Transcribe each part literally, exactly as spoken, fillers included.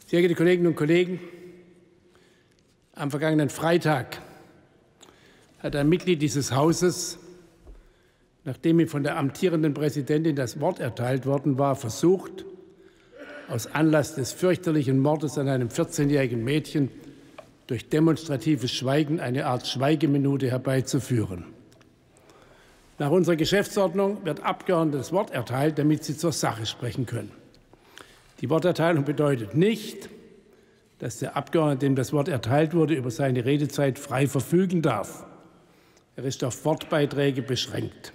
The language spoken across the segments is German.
Sehr geehrte Kolleginnen und Kollegen, am vergangenen Freitag hat ein Mitglied dieses Hauses, nachdem ihm von der amtierenden Präsidentin das Wort erteilt worden war, versucht, aus Anlass des fürchterlichen Mordes an einem vierzehnjährigen Mädchen durch demonstratives Schweigen eine Art Schweigeminute herbeizuführen. Nach unserer Geschäftsordnung wird Abgeordneten das Wort erteilt, damit sie zur Sache sprechen können. Die Worterteilung bedeutet nicht, dass der Abgeordnete, dem das Wort erteilt wurde, über seine Redezeit frei verfügen darf. Er ist auf Wortbeiträge beschränkt.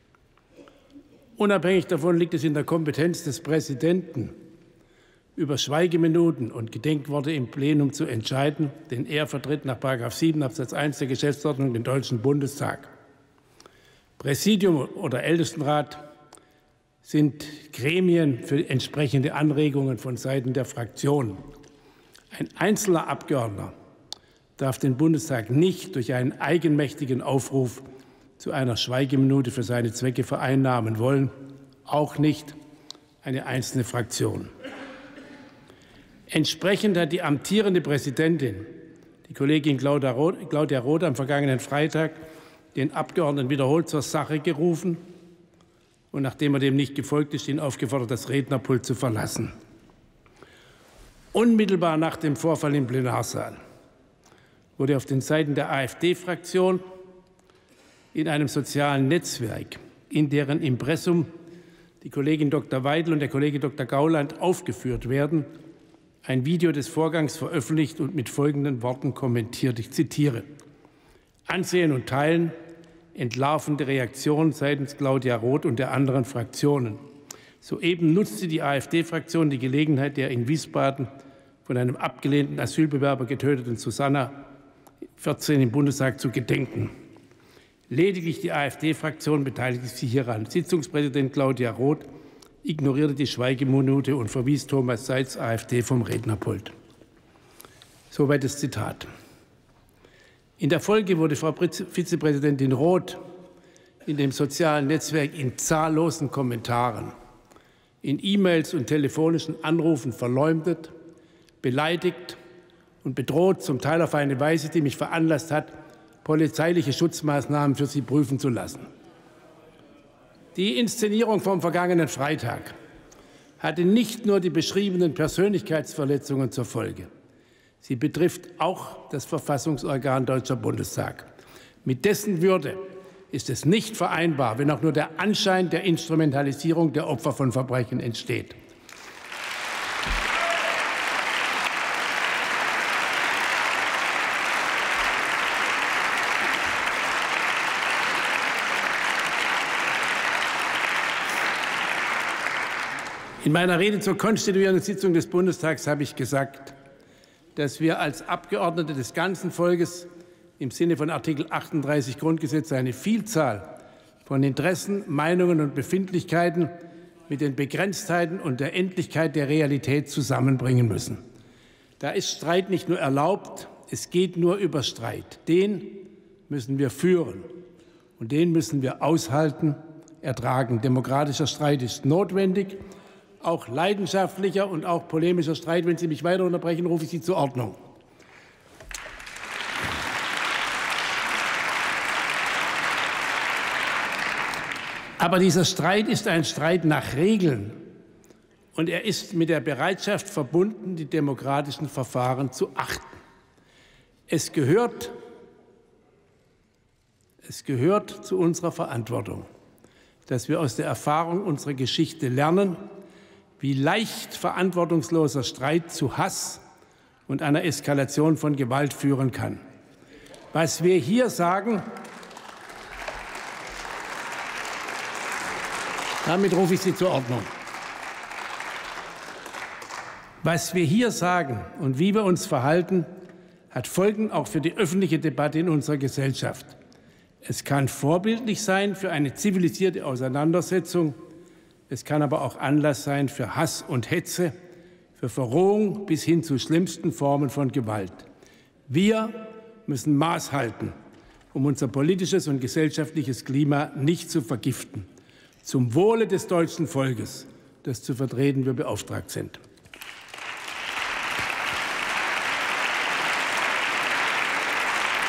Unabhängig davon liegt es in der Kompetenz des Präsidenten, über Schweigeminuten und Gedenkworte im Plenum zu entscheiden, denn er vertritt nach Paragraph sieben Absatz eins der Geschäftsordnung den Deutschen Bundestag. Präsidium oder Ältestenrat sind Gremien für entsprechende Anregungen von Seiten der Fraktionen. Ein einzelner Abgeordneter darf den Bundestag nicht durch einen eigenmächtigen Aufruf zu einer Schweigeminute für seine Zwecke vereinnahmen wollen, auch nicht eine einzelne Fraktion. Entsprechend hat die amtierende Präsidentin, die Kollegin Claudia Roth, Claudia Roth, am vergangenen Freitag den Abgeordneten wiederholt zur Sache gerufen und, nachdem er dem nicht gefolgt ist, ihn aufgefordert, das Rednerpult zu verlassen. Unmittelbar nach dem Vorfall im Plenarsaal wurde auf den Seiten der AfD-Fraktion in einem sozialen Netzwerk, in deren Impressum die Kollegin Doktor Weidel und der Kollege Doktor Gauland aufgeführt werden, ein Video des Vorgangs veröffentlicht und mit folgenden Worten kommentiert. Ich zitiere: Ansehen und Teilen, entlarvende Reaktionen seitens Claudia Roth und der anderen Fraktionen. Soeben nutzte die AfD-Fraktion die Gelegenheit, der in Wiesbaden von einem abgelehnten Asylbewerber getöteten Susanna, vierzehn, im Bundestag zu gedenken. Lediglich die AfD-Fraktion beteiligte sich hieran. Sitzungspräsident Claudia Roth ignorierte die Schweigeminute und verwies Thomas Seitz, AfD, vom Rednerpult. Soweit das Zitat. In der Folge wurde Frau Vizepräsidentin Roth in dem sozialen Netzwerk in zahllosen Kommentaren, in E-Mails und telefonischen Anrufen verleumdet, beleidigt und bedroht, zum Teil auf eine Weise, die mich veranlasst hat, polizeiliche Schutzmaßnahmen für sie prüfen zu lassen. Die Inszenierung vom vergangenen Freitag hatte nicht nur die beschriebenen Persönlichkeitsverletzungen zur Folge. Sie betrifft auch das Verfassungsorgan Deutscher Bundestag. Mit dessen Würde ist es nicht vereinbar, wenn auch nur der Anschein der Instrumentalisierung der Opfer von Verbrechen entsteht. In meiner Rede zur konstituierenden Sitzung des Bundestags habe ich gesagt, dass wir als Abgeordnete des ganzen Volkes im Sinne von Artikel achtunddreißig Grundgesetz eine Vielzahl von Interessen, Meinungen und Befindlichkeiten mit den Begrenztheiten und der Endlichkeit der Realität zusammenbringen müssen. Da ist Streit nicht nur erlaubt, es geht nur über Streit. Den müssen wir führen und den müssen wir aushalten, ertragen. Demokratischer Streit ist notwendig. Auch leidenschaftlicher und auch polemischer Streit. Wenn Sie mich weiter unterbrechen, rufe ich Sie zur Ordnung. Aber dieser Streit ist ein Streit nach Regeln, und er ist mit der Bereitschaft verbunden, die demokratischen Verfahren zu achten. Es gehört, es gehört zu unserer Verantwortung, dass wir aus der Erfahrung unserer Geschichte lernen, wie leicht verantwortungsloser Streit zu Hass und einer Eskalation von Gewalt führen kann. Was wir hier sagen, damit rufe ich Sie zur Ordnung. Was wir hier sagen und wie wir uns verhalten, hat Folgen auch für die öffentliche Debatte in unserer Gesellschaft. Es kann vorbildlich sein für eine zivilisierte Auseinandersetzung. Es kann aber auch Anlass sein für Hass und Hetze, für Verrohung bis hin zu schlimmsten Formen von Gewalt. Wir müssen Maß halten, um unser politisches und gesellschaftliches Klima nicht zu vergiften, zum Wohle des deutschen Volkes, das zu vertreten wir beauftragt sind.